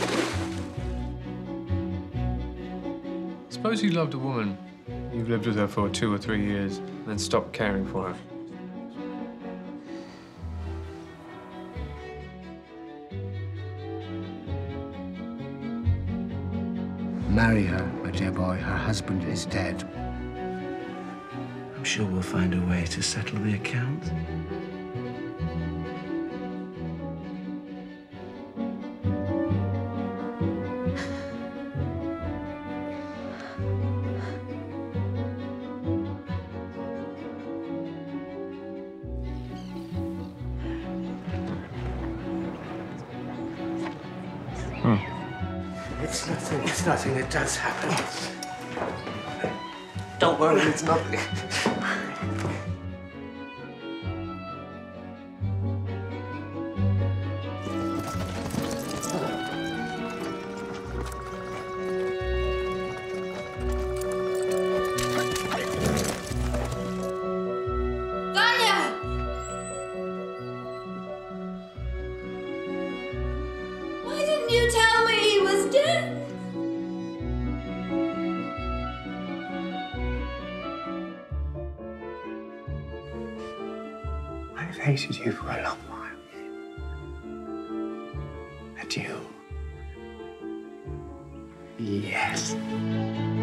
Suppose you loved a woman. You've lived with her for 2 or 3 years, and then stopped caring for her. Marry her, my dear boy. Her husband is dead. I'm sure we'll find a way to settle the account. It's nothing. It does happen. Don't worry, it's nothing. Why didn't you tell me he was dead? I've hated you for a long while. And you? Yes.